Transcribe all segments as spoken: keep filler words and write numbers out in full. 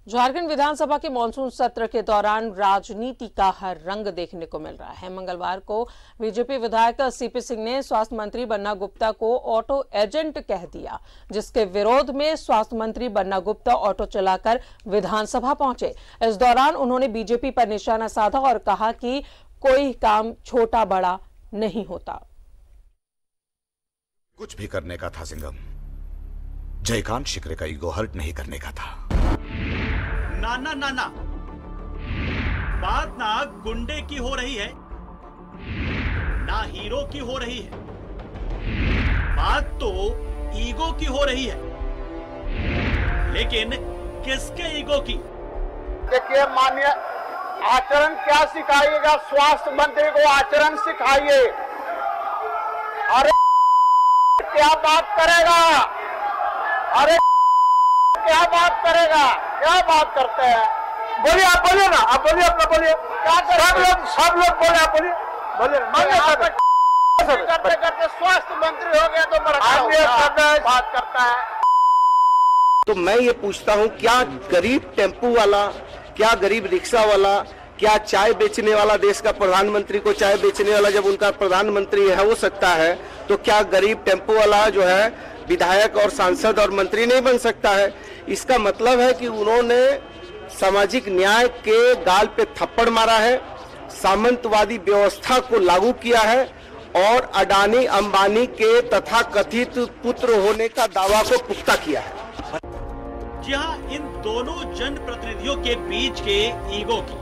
झारखंड विधानसभा के मानसून सत्र के दौरान राजनीति का हर रंग देखने को मिल रहा है। मंगलवार को बीजेपी विधायक सीपी सिंह ने स्वास्थ्य मंत्री बन्ना गुप्ता को ऑटो एजेंट कह दिया, जिसके विरोध में स्वास्थ्य मंत्री बन्ना गुप्ता ऑटो चलाकर विधानसभा पहुंचे। इस दौरान उन्होंने बीजेपी पर निशाना साधा और कहा कि कोई काम छोटा बड़ा नहीं होता। कुछ भी करने का था सिंघम, जयकांत शिकरे का ईगो हर्ट नहीं करने का था। ना ना ना ना, बात ना गुंडे की हो रही है ना हीरो की हो रही है, बात तो ईगो की हो रही है। लेकिन किसके ईगो की? देखिए माननीय, आचरण क्या सिखाइएगा? स्वास्थ्य मंत्री को आचरण सिखाइए। अरे क्या बात करेगा? अरे क्या बात करेगा? क्या बात करते हैं? बोलिए, आप बोलिए ना, आप बोलिए, अपना बोलिए। क्या सब लोग सब लोग बोले, आप बोलिए, बोलिए। करते करते स्वास्थ्य मंत्री हो गया तो बात करता है। तो मैं ये पूछता हूँ, क्या गरीब टेम्पू वाला, क्या गरीब रिक्शा वाला, क्या चाय बेचने वाला देश का प्रधानमंत्री को चाय बेचने वाला जब उनका प्रधानमंत्री है हो सकता है, तो क्या गरीब टेम्पो वाला जो है विधायक और सांसद और मंत्री नहीं बन सकता है? इसका मतलब है कि उन्होंने सामाजिक न्याय के गाल पे थप्पड़ मारा है, सामंतवादी व्यवस्था को लागू किया है और अडानी अंबानी के तथाकथित पुत्र होने का दावा को पुख्ता किया है। जी हाँ, इन दोनों जनप्रतिनिधियों के बीच के ईगो की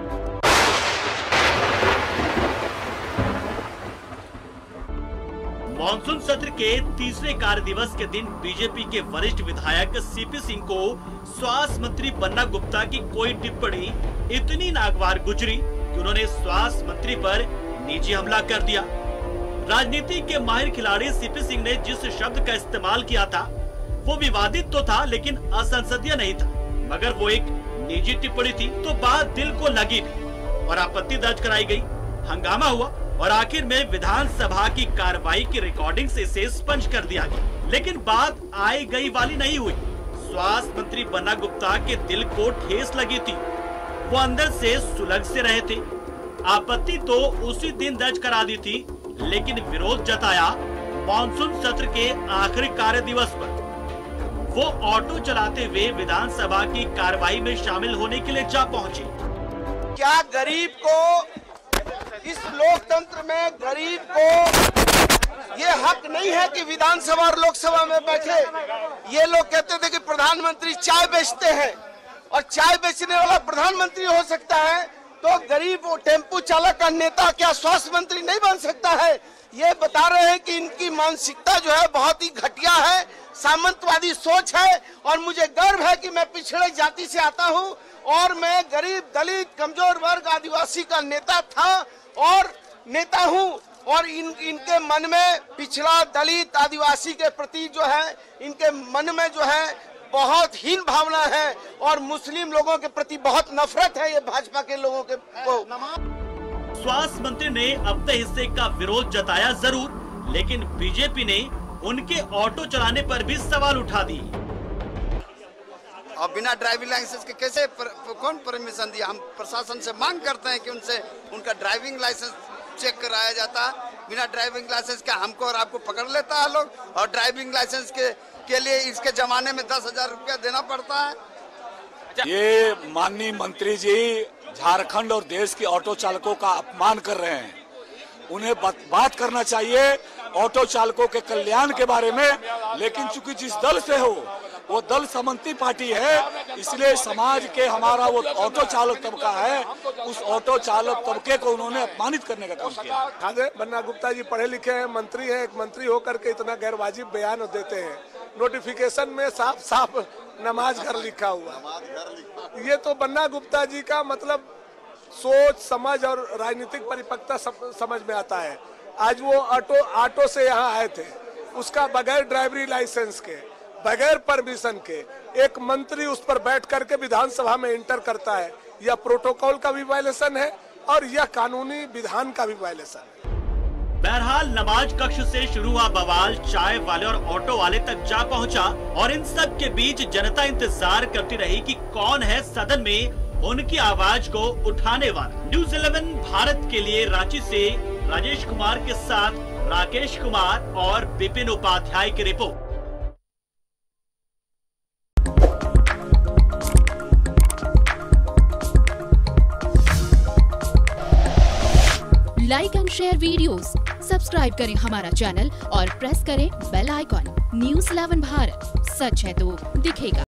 मानसून सत्र के तीसरे कार्य दिवस के दिन बीजेपी के वरिष्ठ विधायक सीपी सिंह को स्वास्थ्य मंत्री बन्ना गुप्ता की कोई टिप्पणी इतनी नागवार गुजरी कि उन्होंने स्वास्थ्य मंत्री पर निजी हमला कर दिया। राजनीति के माहिर खिलाड़ी सीपी सिंह ने जिस शब्द का इस्तेमाल किया था वो विवादित तो था, लेकिन असंसदीय नहीं था। मगर वो एक निजी टिप्पणी थी, तो बात दिल को लगी भी और आपत्ति दर्ज कराई गई। हंगामा हुआ और आखिर में विधानसभा की कार्रवाई की रिकॉर्डिंग से इसे स्पंज कर दिया गया। लेकिन बात आई गई वाली नहीं हुई। स्वास्थ्य मंत्री बन्ना गुप्ता के दिल को ठेस लगी थी, वो अंदर से सुलग से रहे थे। आपत्ति तो उसी दिन दर्ज करा दी थी, लेकिन विरोध जताया मानसून सत्र के आखिरी कार्य दिवस पर। वो ऑटो चलाते हुए विधानसभा की कार्रवाई में शामिल होने के लिए जा पहुंचे। क्या गरीब को, इस लोकतंत्र में गरीब को ये हक नहीं है कि विधानसभा और लोकसभा में बैठे? ये लोग कहते थे कि प्रधानमंत्री चाय बेचते हैं और चाय बेचने वाला प्रधानमंत्री हो सकता है, तो गरीब टेम्पू चालक का नेता क्या स्वास्थ्य मंत्री नहीं बन सकता है? ये बता रहे हैं कि इनकी मानसिकता जो है बहुत ही घटिया है, सामंतवादी सोच है। और मुझे गर्व है कि मैं पिछड़े जाति से आता हूँ और मैं गरीब, दलित, कमजोर वर्ग, आदिवासी का नेता था और नेता हूँ। और इन इनके मन में पिछड़ा, दलित, आदिवासी के प्रति जो है इनके मन में जो है बहुत हीन भावना है और मुस्लिम लोगों के प्रति बहुत नफरत है ये भाजपा के लोगों के को। स्वास्थ्य मंत्री ने अपने हिस्से का विरोध जताया जरूर, लेकिन बीजेपी ने उनके ऑटो चलाने पर भी सवाल उठा दिए। और बिना ड्राइविंग लाइसेंस के कैसे पर, कौन परमिशन दिया? हम प्रशासन से मांग करते हैं कि उनसे उनका ड्राइविंग लाइसेंस चेक कराया जाता। बिना ड्राइविंग लाइसेंस का हमको और आपको पकड़ लेता है लोग, और ड्राइविंग लाइसेंस के के लिए इसके जमाने में दस हजार रुपया देना पड़ता है। ये माननीय मंत्री जी झारखंड और देश के ऑटो चालकों का अपमान कर रहे हैं। उन्हें बात, बात करना चाहिए ऑटो चालकों के कल्याण के बारे में, लेकिन चूंकि जिस दल से हो वो दल सामंती पार्टी है, इसलिए समाज के हमारा वो ऑटो चालक तबका है, उस ऑटो चालक तबके को उन्होंने अपमानित करने का काम किया। बन्ना गुप्ता जी पढ़े लिखे हैं, मंत्री हैं, एक मंत्री होकर के इतना गैरवाजिब बयान देते हैं। नोटिफिकेशन में साफ साफ नमाज घर लिखा हुआ। ये तो बन्ना गुप्ता जी का मतलब सोच समझ और राजनीतिक परिपक्वता समझ में आता है। आज वो ऑटो ऑटो से यहाँ आए थे, उसका बगैर ड्राइवरी लाइसेंस के, बगैर परमिशन के एक मंत्री उस पर बैठ करके विधानसभा में इंटर करता है। यह प्रोटोकॉल का भी वायलेशन है और यह कानूनी विधान का भी वायलेशन है। बहरहाल नमाज कक्ष से शुरू हुआ बवाल चाय वाले और ऑटो वाले तक जा पहुंचा और इन सब के बीच जनता इंतजार करती रही कि कौन है सदन में उनकी आवाज को उठाने वाला। न्यूज इलेवन भारत के लिए रांची से राजेश कुमार के साथ राकेश कुमार और विपिन उपाध्याय की रिपोर्ट। Like and share videos, subscribe करें हमारा चैनल और प्रेस करें bell icon. News eleven Bharat, सच है तो दिखेगा।